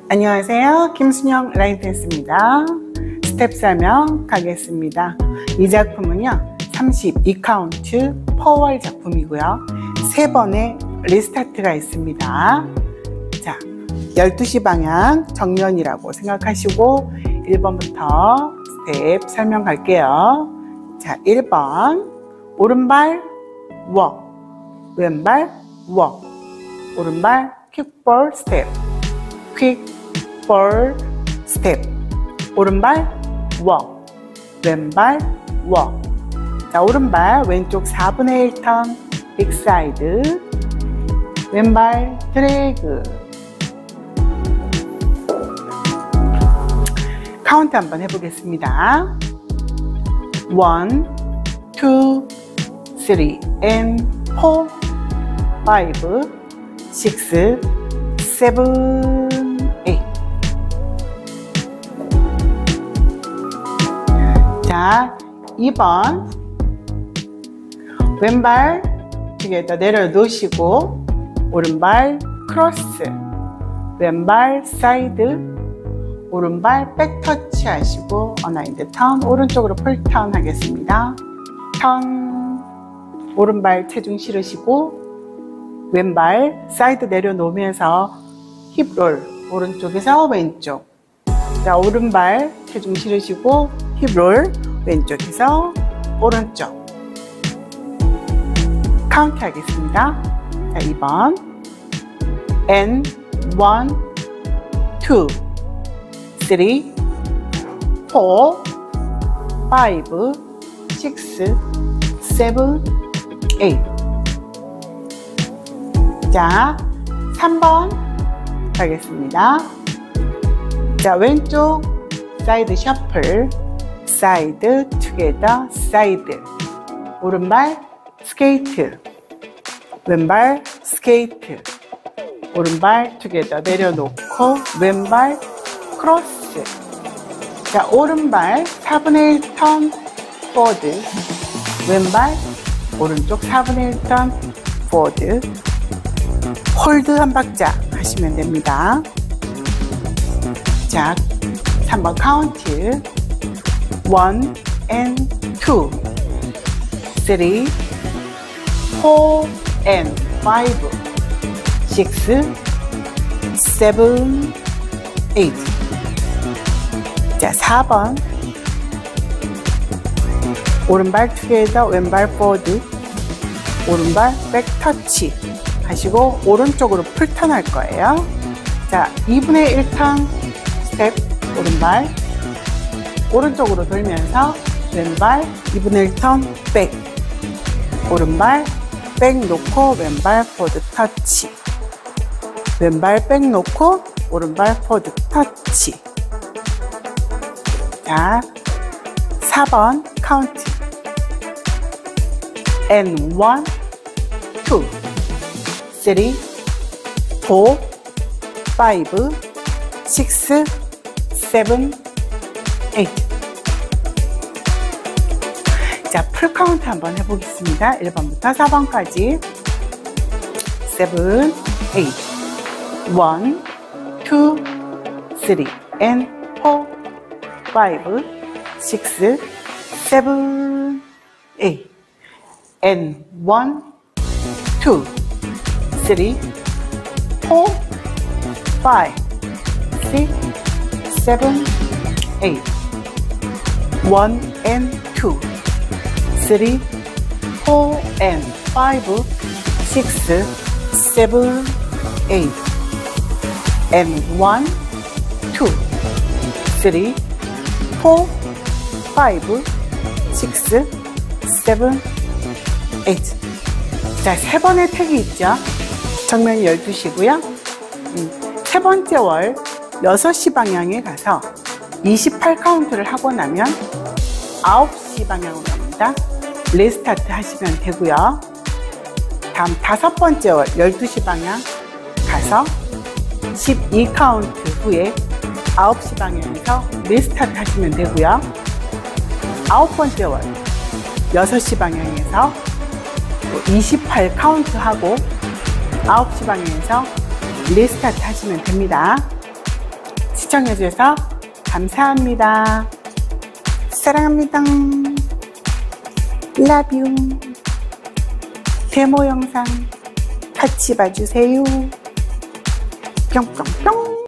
안녕하세요. 김순영 라인댄스입니다. 스텝 설명 가겠습니다. 이 작품은요 32카운트 퍼월 작품이고요 3번의 리스타트가 있습니다. 자, 12시 방향 정면이라고 생각하시고 1번부터 스텝 설명 갈게요. 자, 1번 오른발 워, 왼발 워, 오른발 퀵볼 스텝, 퀵볼 스텝, 오른발 워, 왼발 워. 자, 오른발 왼쪽 4분의 1턴 빅사이드, 왼발 드래그. 카운트 한번 해보겠습니다. 1, 2, 3 and 4, 5, 6, 7, 8. 자, 2번 왼발 뒤에다 내려놓으시고 오른발 크로스, 왼발 사이드, 오른발 백터치 하시고 어나인드 턴, 오른쪽으로 풀턴 하겠습니다. 턴, 오른발 체중 실으시고 왼발 사이드 내려놓으면서 힙롤, 오른쪽에서 왼쪽. 자, 오른발 체중 실으시고 힙롤, 왼쪽에서 오른쪽. 카운트 하겠습니다. 자, 2번 and 1, 2, 3, 4, 5, 6, 7, 8. 자, 3번 가겠습니다. 자, 왼쪽 사이드 셔플, 사이드 투게더 사이드, 오른발 스케이트, 왼발 스케이트, 오른발 투게더 내려놓고 왼발 크로스. 자, 오른발 4분의 1턴 포워드, 왼발 오른쪽 4분의 1턴 포워드, 홀드 한 박자 하시면 됩니다. 자, 3번 카운트 1 and 2, 3, 4 and 5, 6, 7, 8. 자, 4번 오른발 투게더, 왼발 포워드, 오른발 백터치 하시고 오른쪽으로 풀턴 할 거예요. 자, 2분의 1턴 스텝, 오른발 오른쪽으로 돌면서 왼발 2분의 1턴 백, 오른발 백 놓고 왼발 포워드 터치, 왼발 백 놓고 오른발 포워드 터치. 자, 4번 카운트 and 1, 2, 3, 4, 5, 6, 7, 8. 자, 풀 카운트 한번 해보겠습니다. 1번부터 4번까지 7, 8, 1, 2, 3 and 4, 5, 6, 7, 8 and 1, 2, 3, 4, 5, 6, 7, 8. 1 and 2, 3, 4 and 5, 6, 7, 8 and 1, 2, 3, 4, 5, 6, 7, 8. 자, 3번의 택이 있죠. 정면 12시고요. 세 번째 월 6시 방향에 가서 28카운트를 하고 나면 9시 방향으로 갑니다. 리스타트 하시면 되고요. 다음 5번째 월 12시 방향 가서 12카운트 후에 9시 방향에서 리스타트 하시면 되고요. 9번째 월 6시 방향에서 28카운트 하고 9시 방향에서 리스타트 하시면 됩니다. 시청해주셔서 감사합니다. 사랑합니다. Love you. 데모 영상 같이 봐주세요. 뿅뿅뿅.